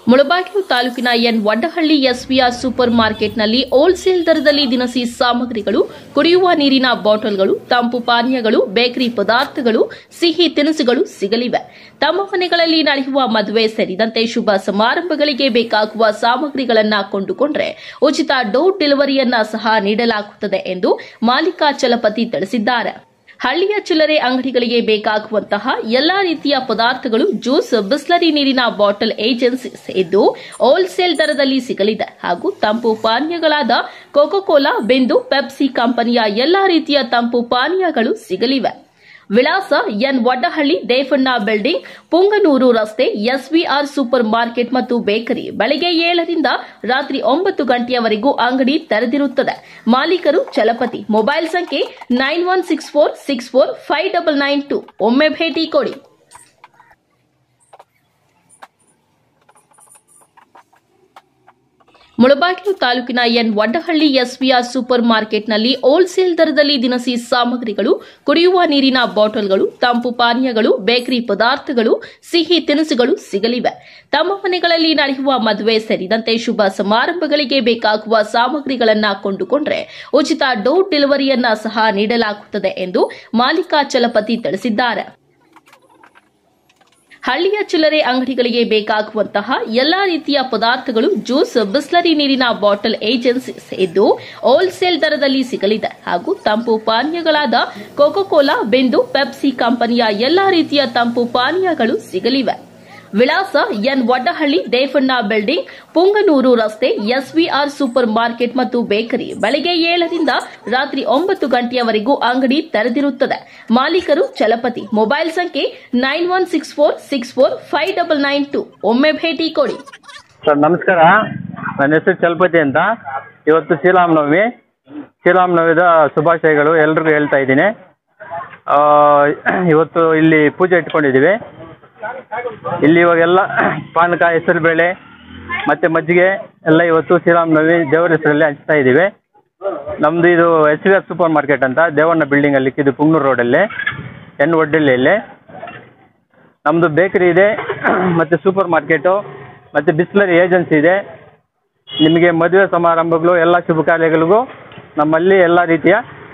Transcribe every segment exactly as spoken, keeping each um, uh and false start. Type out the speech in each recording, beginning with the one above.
ಮುಳಬಾಗಿಲು ತಾಲೂಕಿನ N Vaddahalli SVR super ಮಾರ್ಕೆಟ್ನಲ್ಲಿ wholesale ದರದಲ್ಲಿ ದಿನಸಿ ಸಾಮಗ್ರಿಗಳು, ಕುಡಿಯುವ ನೀರಿನ ಬಾಟಲ್ಗಳು, ತಂಪು ಪಾನೀಯಗಳು, ಬೇಕರಿ ಪದಾರ್ಥಗಳು, ಸಿಹಿ ತಿನಿಸುಗಳು ಸಿಗಲಿವೆ. ತಮ್ಮ ಮನೆಗಳಲ್ಲಿ ನಡೆಯುವ ಮದುವೆ ಸೇರಿದಂತೆ ಶುಭ ಸಮಾರಂಭಗಳಿಗೆ ಬೇಕಾಗುವ ಸಾಮಗ್ರಿಗಳನ್ನು ಕೊಂಡುಕೊಂಡರೆ ಉಚಿತ ಡೋರ್ ಡೆಲಿವರಿಯನ್ನ ಸಹ ನೀಡಲಾಗುತ್ತದೆ ಎಂದು ಮಾಲೀಕ ಚಲಪತಿ ತಿಳಿಸಿದ್ದಾರೆ. ಹಳ್ಳಿಯ ಚಿಲ್ಲರೆ ಅಂಗಡಿಗಳಿಗೆ ಬೇಕಾಗುವಂತಹ ಎಲ್ಲಾ ರೀತಿಯ ಪದಾರ್ಥಗಳು, ಜ್ಯೂಸ್, ಬಿಸ್ಲರಿ ನೀರಿನ ಬಾಟಲ್ ಏಜೆನ್ಸೀಸ್ ಇದ್ದು ಹೋಲ್ಸೇಲ್ ದರದಲ್ಲಿ ಸಿಗಲಿದೆ ಹಾಗೂ ತಂಪು ಪಾನೀಯಗಳಾದ ಕೋಕೋ ಕೋಲಾ, ಬಿಂದು, ಪೆಪ್ಸಿ ಕಂಪನಿಯ ಎಲ್ಲಾ ರೀತಿಯ ತಂಪು ಪಾನೀಯಗಳು ಸಿಗಲಿವೆ. ವಿಳಾಸ ಎನ್ ವಡ್ಡಹಳ್ಳಿ, ದೇವಣ್ಣ ಬಿಲ್ಡಿಂಗ್, ಪುಂಗನೂರು ರಸ್ತೆ, ಎಸ್ವಿಆರ್ ಸೂಪರ್ ಮಾರ್ಕೆಟ್ ಮತ್ತು ಬೇಕರಿ. ಬೆಳಗ್ಗೆ ಏಳರಿಂದ ರಾತ್ರಿ ಒಂಬತ್ತು ಗಂಟೆಯವರೆಗೂ ಅಂಗಡಿ ತೆರೆದಿರುತ್ತದೆ. ಮಾಲೀಕರು ಚಲಪತಿ. ಮೊಬೈಲ್ ಸಂಖ್ಯೆ nine one six four six four five double nine two. ಒಮ್ಮೆ ಭೇಟಿ ಕೊಡಿ. ಮುಳಬಾಗಿಲು ತಾಲೂಕಿನ ಎನ್ ವಡ್ಡಹಳ್ಳಿ ಎಸ್ವಿಆರ್ ಸೂಪರ್ ಮಾರ್ಕೆಟ್ನಲ್ಲಿ ಹೋಲ್ಸೇಲ್ ದರದಲ್ಲಿ ದಿನಸಿ ಸಾಮಗ್ರಿಗಳು, ಕುಡಿಯುವ ನೀರಿನ ಬಾಟಲ್ಗಳು, ತಂಪು ಪಾನೀಯಗಳು, ಬೇಕರಿ ಪದಾರ್ಥಗಳು, ಸಿಹಿ ತಿನಿಸುಗಳು ಸಿಗಲಿವೆ. ತಮ್ಮ ಮನೆಗಳಲ್ಲಿ ನಡೆಯುವ ಮದುವೆ ಸೇರಿದಂತೆ ಶುಭ ಸಮಾರಂಭಗಳಿಗೆ ಬೇಕಾಗುವ ಸಾಮಗ್ರಿಗಳನ್ನು ಕೊಂಡುಕೊಂಡರೆ ಉಚಿತ ಡೋರ್ ಡೆಲಿವರಿಯನ್ನ ಸಹ ನೀಡಲಾಗುತ್ತದೆ ಎಂದು ಮಾಲೀಕ ಚಲಪತಿ ತಿಳಿಸಿದ್ದಾರೆ. ಹಳ್ಳಿಯ ಚಿಲ್ಲರೆ ಅಂಗಡಿಗಳಿಗೆ ಬೇಕಾಗುವಂತಹ ಎಲ್ಲಾ ರೀತಿಯ ಪದಾರ್ಥಗಳು, ಜ್ಯೂಸ್, ಬಿಸ್ಲರಿ ನೀರಿನ ಬಾಟಲ್ ಏಜೆನ್ಸೀಸ್ ಇದ್ದು ಹೋಲ್ಸೇಲ್ ದರದಲ್ಲಿ ಸಿಗಲಿದೆ ಹಾಗೂ ತಂಪು ಪಾನೀಯಗಳಾದ ಕೋಕೋ ಕೋಲಾ, ಬಿಂದು, ಪೆಪ್ಸಿ ಕಂಪನಿಯ ಎಲ್ಲಾ ರೀತಿಯ ತಂಪು ಪಾನೀಯಗಳು ಸಿಗಲಿವೆ. ವಿಳಾಸ ಎನ್ ವಡ್ಡಹಳ್ಳಿ, ದೇವಣ್ಣ ಬಿಲ್ಡಿಂಗ್, ಪುಂಗನೂರು ರಸ್ತೆ, ಎಸ್ವಿಆರ್ ಸೂಪರ್ ಮಾರ್ಕೆಟ್ ಮತ್ತು ಬೇಕರಿ. ಬೆಳಗ್ಗೆ ಏಳರಿಂದ ರಾತ್ರಿ ಒಂಬತ್ತು ಗಂಟೆಯವರೆಗೂ ಅಂಗಡಿ ತೆರೆದಿರುತ್ತದೆ. ಮಾಲೀಕರು ಚಲಪತಿ. ಮೊಬೈಲ್ ಸಂಖ್ಯೆ nine one six four six four five double nine two. ಒಮ್ಮೆ ಭೇಟಿ ಕೊಡಿ. ಸರ್ ನಮಸ್ಕಾರ, ನನ್ನ ಹೆಸರು ಚಲಪತಿ ಅಂತ. ಇವತ್ತು ಶ್ರೀರಾಮನವಮಿ. ಶ್ರೀರಾಮನವಮಿದ ಶುಭಾಶಯಗಳು ಎಲ್ರಿಗೂ ಹೇಳ್ತಾ ಇದ್ದೀನಿ. ಇವತ್ತು ಇಲ್ಲಿ ಪೂಜೆ ಇಟ್ಕೊಂಡಿದ್ದೀವಿ. ಇಲ್ಲಿ ಇವಾಗೆಲ್ಲ ಪಾನಕ, ಹೆಸರುಬೇಳೆ ಮತ್ತು ಮಜ್ಜಿಗೆ ಎಲ್ಲ ಇವತ್ತು ಶ್ರೀರಾಮನವಮಿ ದೇವರ ಹೆಸರಲ್ಲಿ ಹಂಚ್ತಾ ಇದ್ದೀವಿ. ನಮ್ಮದು ಇದು S V R super market ಅಂತ ದೇವಣ್ಣ ಬಿಲ್ಡಿಂಗಲ್ಲಿ ಇದು ಪುಂಗನೂರು ರೋಡಲ್ಲಿ, ಎನ್ ವಡ್ಡಹಳ್ಳಿಯಲ್ಲಿ. ನಮ್ಮದು ಬೇಕರಿ ಇದೆ ಮತ್ತು ಸೂಪರ್ ಮಾರ್ಕೆಟು ಮತ್ತು ಬಿಸ್ಲರಿ ಏಜೆನ್ಸಿ ಇದೆ. ನಿಮಗೆ ಮದುವೆ ಸಮಾರಂಭಗಳು, ಎಲ್ಲ ಶುಭ ಕಾರ್ಯಗಳಿಗೂ ನಮ್ಮಲ್ಲಿ ಎಲ್ಲ ರೀತಿಯ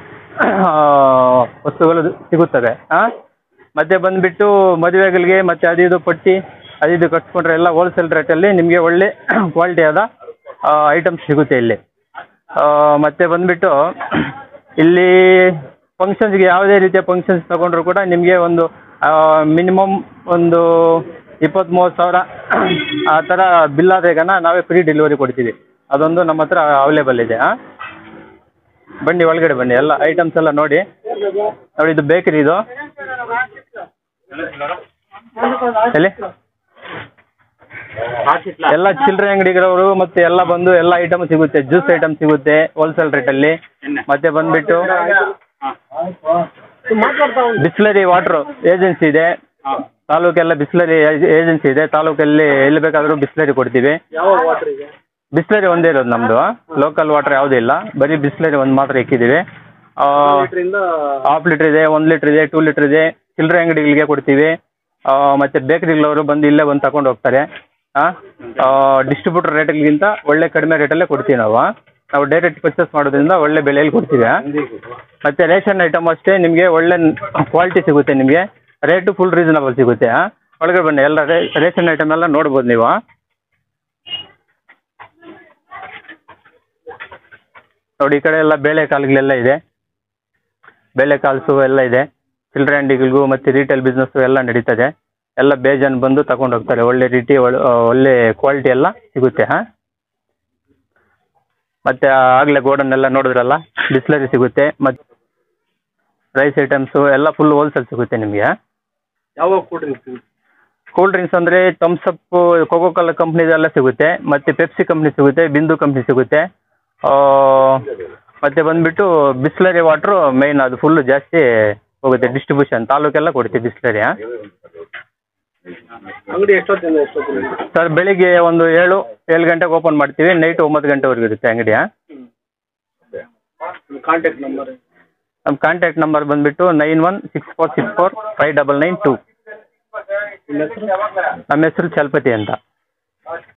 ವಸ್ತುಗಳು ಸಿಗುತ್ತವೆ. ಹಾಂ ಮತ್ತು ಬಂದುಬಿಟ್ಟು ಮದುವೆಗಳಿಗೆ ಮತ್ತು ಅದು ಇದು ಪಟ್ಟಿ ಅದು ಇದು ಕಟ್ಸ್ಕೊಂಡ್ರೆ ಎಲ್ಲ ಹೋಲ್ಸೇಲ್ ರೇಟಲ್ಲಿ ನಿಮಗೆ ಒಳ್ಳೆ ಕ್ವಾಲಿಟಿಯಾದ ಐಟಮ್ಸ್ ಸಿಗುತ್ತೆ ಇಲ್ಲಿ. ಮತ್ತು ಬಂದುಬಿಟ್ಟು ಇಲ್ಲಿ ಫಂಕ್ಷನ್ಸ್ಗೆ ಯಾವುದೇ ರೀತಿಯ ಫಂಕ್ಷನ್ಸ್ ತೊಗೊಂಡ್ರು ಕೂಡ ನಿಮಗೆ ಒಂದು ಮಿನಿಮಮ್ ಒಂದು ಇಪ್ಪತ್ತು ಮೂವತ್ತು ಸಾವಿರ ಆ ಥರ ಬಿಲ್ ಆದಾಗನ ನಾವೇ ಫ್ರೀ ಡೆಲಿವರಿ ಕೊಡ್ತೀವಿ. ಅದೊಂದು ನಮ್ಮ ಹತ್ರ ಅವೈಲೇಬಲ್ ಇದೆ. ಹಾಂ ಬನ್ನಿ, ಒಳಗಡೆ ಬನ್ನಿ, ಎಲ್ಲ ಐಟಮ್ಸ್ ಎಲ್ಲ ನೋಡಿ. ನೋಡಿ ಇದು ಬೇಕರಿ, ಇದು ಎಲ್ಲಿ ಎಲ್ಲ ಚಿಲ್ಲರೆ ಅಂಗಡಿಗಳವರು ಮತ್ತು ಎಲ್ಲ ಬಂದು ಎಲ್ಲ ಐಟಮ್ ಸಿಗುತ್ತೆ. ಜ್ಯೂಸ್ ಐಟಮ್ ಸಿಗುತ್ತೆ ಹೋಲ್ಸೇಲ್ ರೇಟಲ್ಲಿ. ಮತ್ತೆ ಬಂದುಬಿಟ್ಟು ಬಿಸ್ಲರಿ ವಾಟ್ರು ಏಜೆನ್ಸಿ ಇದೆ. ತಾಲೂಕೆಲ್ಲ ಬಿಸ್ಲರಿ ಏಜೆನ್ಸಿ ಇದೆ. ತಾಲೂಕಲ್ಲಿ ಎಲ್ಲಿ ಬೇಕಾದರೂ ಬಿಸ್ಲರಿ ಕೊಡ್ತೀವಿ. ಬಿಸ್ಲರಿ ಒಂದೇ ಇರೋದು ನಮ್ಮದು. ಲೋಕಲ್ ವಾಟರ್ ಯಾವುದೂ ಇಲ್ಲ, ಬರೀ ಬಿಸ್ಲರಿ ಒಂದು ಮಾತ್ರ ಇಕ್ಕಿದ್ದೀವಿ. ಹಾಫ್ ಲೀಟ್ರ್ ಇದೆ, ಒಂದು ಲೀಟ್ರ್ ಇದೆ, ಟೂ ಲೀಟ್ರ್ ಇದೆ. ಚಿಲ್ಲರೆ ಅಂಗಡಿಗಳಿಗೆ ಕೊಡ್ತೀವಿ. ಮತ್ತು ಬೇಕರಿಗಳವರು ಬಂದು ಇಲ್ಲೇ ಬಂದು ತಗೊಂಡು ಹೋಗ್ತಾರೆ. ಹಾಂ ಡಿಸ್ಟ್ರಿಬ್ಯೂಟರ್ ರೇಟ್ಗಿಂತ ಒಳ್ಳೆ ಕಡಿಮೆ ರೇಟಲ್ಲೇ ಕೊಡ್ತೀವಿ ನಾವು. ನಾವು ಡೈರೆಕ್ಟ್ ಪರ್ಚೇಸ್ ಮಾಡೋದ್ರಿಂದ ಒಳ್ಳೆ ಬೆಲೆಯಲ್ಲಿ ಕೊಡ್ತೀವಿ. ಮತ್ತು ರೇಷನ್ ಐಟಮ್ ಅಷ್ಟೇ ನಿಮಗೆ ಒಳ್ಳೆ ಕ್ವಾಲಿಟಿ ಸಿಗುತ್ತೆ. ನಿಮಗೆ ರೇಟು ಫುಲ್ ರೀಸನಬಲ್ ಸಿಗುತ್ತೆ. ಹಾಂ ಒಳಗಡೆ ಬನ್ನಿ, ಎಲ್ಲ ರೇಷನ್ ಐಟಮ್ ಎಲ್ಲ ನೋಡ್ಬೋದು ನೀವು. ನೋಡಿ ಈ ಕಡೆ ಎಲ್ಲ ಬೇಳೆಕಾಳುಗಳೆಲ್ಲ ಇದೆ. ಬೇಳೆಕಾಳು ಎಲ್ಲ ಇದೆ. ಚಿಲ್ಲರೆ ಅಂಗಡಿಗಳಿಗೂ ಮತ್ತು ರಿಟೇಲ್ ಬಿಸ್ನೆಸ್ಸು ಎಲ್ಲ ನಡೀತದೆ. ಎಲ್ಲ ಬೇಜಾನ್ ಬಂದು ತಗೊಂಡು ಹೋಗ್ತಾರೆ. ಒಳ್ಳೆ ರೀತಿ ಒಳ್ಳೆ ಕ್ವಾಲಿಟಿ ಎಲ್ಲ ಸಿಗುತ್ತೆ. ಹಾಂ ಮತ್ತು ಆಗಲೇ ಗೋಡನ್ ಎಲ್ಲ ನೋಡಿದ್ರಲ್ಲ, ಬಿಸ್ಲರಿ ಸಿಗುತ್ತೆ. ಮತ್ತು ರೈಸ್ ಐಟಮ್ಸು ಎಲ್ಲ ಫುಲ್ ಹೋಲ್ಸೇಲ್ ಸಿಗುತ್ತೆ ನಿಮಗೆ. ಯಾವ ಕೂಲ್ ಡ್ರಿಂಕ್ಸ್? ಕೂಲ್ ಡ್ರಿಂಕ್ಸ್ ಅಂದರೆ ಥಮ್ಸಪ್ಪು, ಕೋಕೋ ಕೋಲಾ ಕಂಪ್ನಿದೆಲ್ಲ ಸಿಗುತ್ತೆ. ಮತ್ತು ಪೆಪ್ಸಿ ಕಂಪ್ನಿ ಸಿಗುತ್ತೆ, ಬಿಂದು ಕಂಪ್ನಿ ಸಿಗುತ್ತೆ. ಮತ್ತು ಬಂದುಬಿಟ್ಟು ಬಿಸ್ಲರಿ ವಾಟ್ರು ಮೇಯ್ನ್, ಅದು ಫುಲ್ಲು ಜಾಸ್ತಿ ಹೋಗುತ್ತೆ ಡಿಸ್ಟ್ರಿಬ್ಯೂಷನ್. ತಾಲೂಕೆಲ್ಲ ಕೊಡ್ತೀವಿ ಬಿಸ್ಲರಿ. ಹಾಂ ಅಂಗಡಿ ಎಷ್ಟೊತ್ತಿಂದ ಎಷ್ಟೊತ್ತಿಂದ? ಸರ್ ಬೆಳಿಗ್ಗೆ ಒಂದು ಏಳು ಏಳು ಗಂಟೆಗೆ ಓಪನ್ ಮಾಡ್ತೀವಿ. ನೈಟ್ ಒಂಬತ್ತು ಗಂಟೆವರೆಗೂ ಇರುತ್ತೆ ಅಂಗಡಿ. ಹಾಂ ಕಾಂಟ್ಯಾಕ್ಟ್ ನಂಬರ್? ನಮ್ಮ ಕಾಂಟ್ಯಾಕ್ಟ್ ನಂಬರ್ ಬಂದುಬಿಟ್ಟು nine one six four six four five double nine two. ನಮ್ಮ ಹೆಸರು ಚಲಪತಿ ಅಂತ.